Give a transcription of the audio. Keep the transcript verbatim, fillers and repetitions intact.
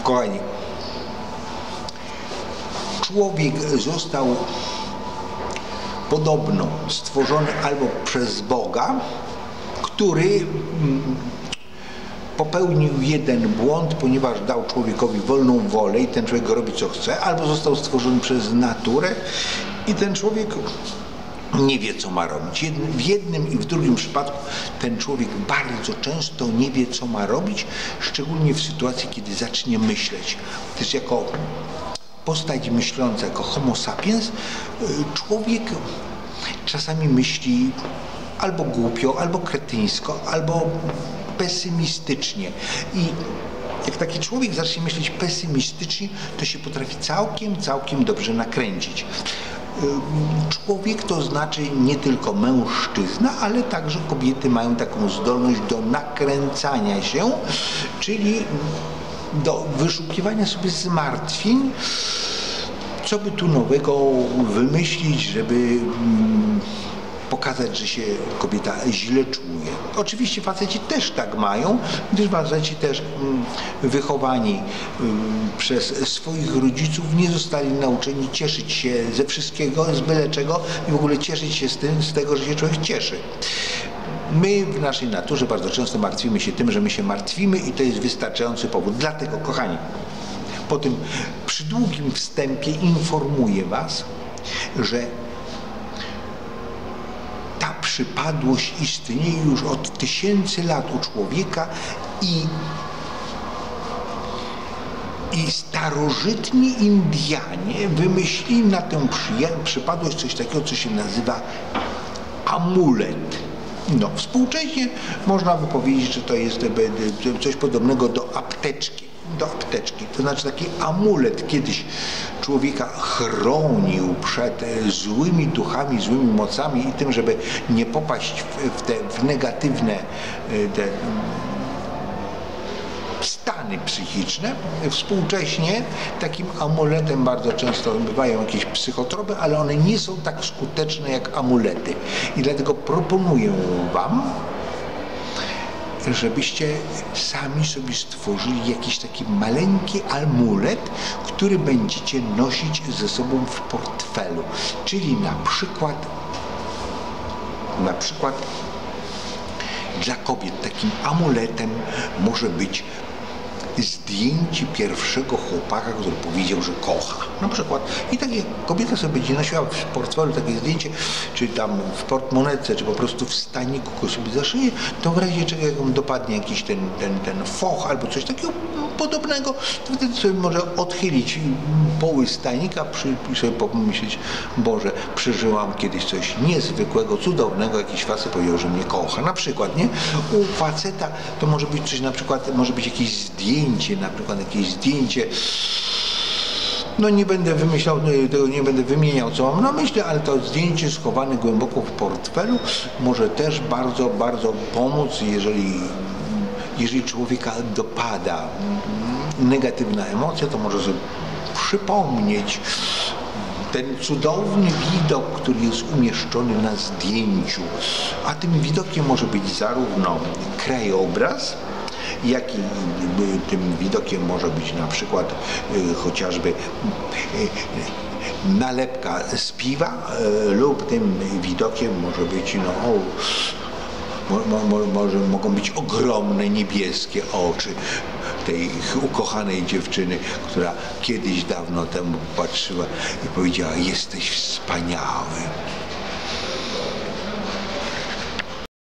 Kochani, człowiek został podobno stworzony albo przez Boga, który popełnił jeden błąd, ponieważ dał człowiekowi wolną wolę i ten człowiek robi co chce, albo został stworzony przez naturę i ten człowiek nie wie, co ma robić. W jednym i w drugim przypadku ten człowiek bardzo często nie wie, co ma robić, szczególnie w sytuacji, kiedy zacznie myśleć. Też jako postać myśląca, jako homo sapiens, człowiek czasami myśli albo głupio, albo kretyńsko, albo pesymistycznie. I jak taki człowiek zacznie myśleć pesymistycznie, to się potrafi całkiem, całkiem dobrze nakręcić. Człowiek to znaczy nie tylko mężczyzna, ale także kobiety mają taką zdolność do nakręcania się, czyli do wyszukiwania sobie zmartwień, co by tu nowego wymyślić, żeby pokazać, że się kobieta źle czuje. Oczywiście faceci też tak mają, gdyż faceci też wychowani przez swoich rodziców nie zostali nauczeni cieszyć się ze wszystkiego, z byle czego i w ogóle cieszyć się z tym, z tego, że się człowiek cieszy. My w naszej naturze bardzo często martwimy się tym, że my się martwimy i to jest wystarczający powód. Dlatego, kochani, po tym przydługim wstępie informuję was, że ta przypadłość istnieje już od tysięcy lat u człowieka i, i starożytni Indianie wymyślili na tę przypadłość coś takiego, co się nazywa amulet. No, współcześnie można by powiedzieć, że to jest coś podobnego do apteczki. Do apteczki. To znaczy taki amulet kiedyś człowieka chronił przed złymi duchami, złymi mocami i tym, żeby nie popaść w, w te w negatywne te stany psychiczne. Współcześnie takim amuletem bardzo często bywają jakieś psychotropy, ale one nie są tak skuteczne jak amulety. I dlatego proponuję wam, żebyście sami sobie stworzyli jakiś taki maleńki amulet, który będziecie nosić ze sobą w portfelu. Czyli na przykład, na przykład dla kobiet takim amuletem może być zdjęcie pierwszego chłopaka, który powiedział, że kocha. Na przykład. I takie kobieta sobie będzie nosiła w portfelu takie zdjęcie, czy tam w portmonetce, czy po prostu w staniku go sobie zaszyje, to w razie czego jak on dopadnie jakiś ten, ten, ten foch albo coś takiego podobnego, to wtedy sobie może odchylić poły stanika i sobie pomyśleć, Boże, przeżyłam kiedyś coś niezwykłego, cudownego, jakiś facet powiedział, że mnie kocha. Na przykład, nie? U faceta to może być coś, na przykład, może być jakieś zdjęcie, na przykład jakieś zdjęcie, no nie będę wymyślał, tego nie będę wymieniał, co mam na myśli, ale to zdjęcie schowane głęboko w portfelu może też bardzo, bardzo pomóc, jeżeli, jeżeli człowieka dopada negatywna emocja, to może sobie przypomnieć ten cudowny widok, który jest umieszczony na zdjęciu. A tym widokiem może być zarówno krajobraz, jak i tym widokiem może być na przykład y, chociażby y, y, nalepka z piwa y, lub tym widokiem może być, no, o, mo, mo, może mogą być ogromne niebieskie oczy tej ukochanej dziewczyny, która kiedyś dawno temu patrzyła i powiedziała: jesteś wspaniały.